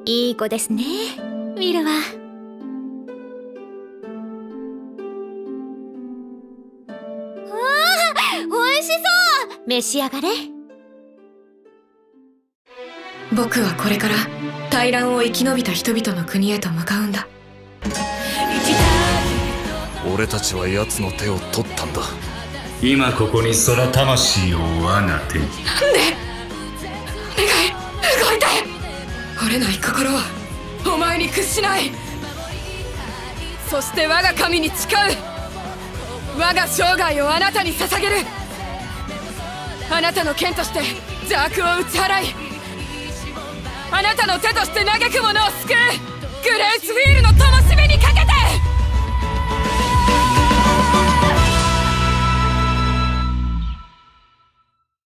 いい子ですね、ミルは。美味しそう。召し上がれ。 僕はこれから大乱を生き延びた人々の国へと向かうんだ。 俺たちは奴の手を取ったんだ。 今ここにその魂を我が手に。 なんで？お願い、動いて。折れない心はお前に屈しない。そして我が神に誓う。我が生涯をあなたに捧げる。あなたの剣として邪悪を打ち払い、あなたの手として嘆く者を救う。グレースフィールの友。